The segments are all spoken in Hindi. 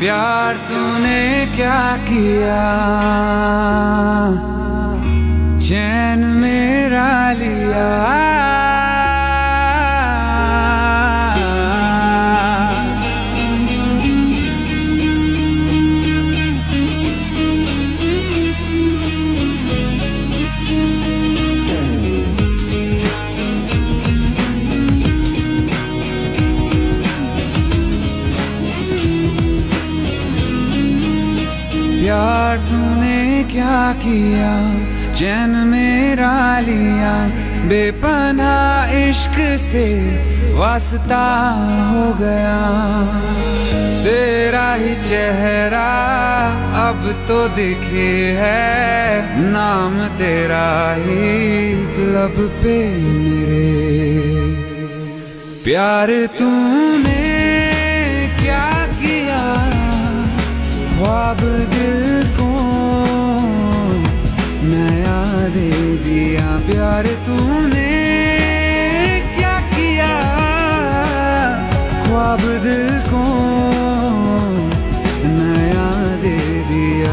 प्यार तूने क्या किया, चैन मेरा लिया। प्यार तूने क्या किया, चैन मेरा लिया। बेपनाह इश्क से वास्ता हो गया, तेरा ही चेहरा अब तो दिखे है, नाम तेरा ही लब पे मेरे। प्यार तूने क्या किया, ख्वाब दिल को नया दे दिया। प्यार तूने क्या किया, ख्वाब दिल को नया दे दिया।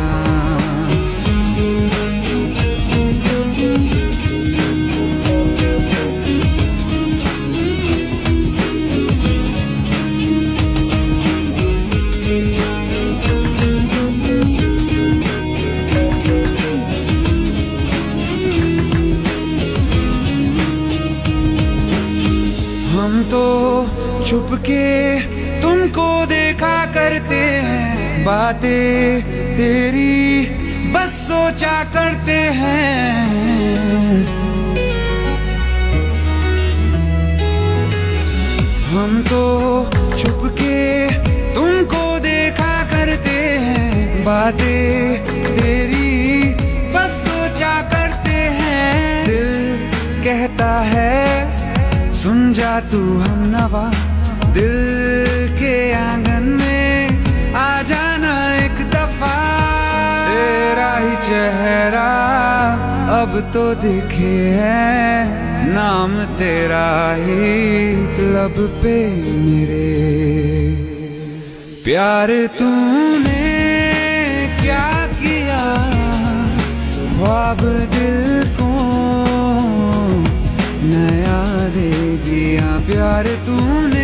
हम तो छुप के तुमको देखा करते हैं, बातें तेरी बस सोचा करते हैं। हम तो छुप के तुमको देखा करते हैं, बातें तेरी बस सोचा करते हैं। दिल कहता है सुन जा तू हमनवा, दिल के आंगन में आ जाना एक दफा। तेरा ही चेहरा अब तो दिखे है, नाम तेरा ही लब पे मेरे। प्यार तूने क्या किया, ख्वाब दिल को नया दे दिया। प्यार तूने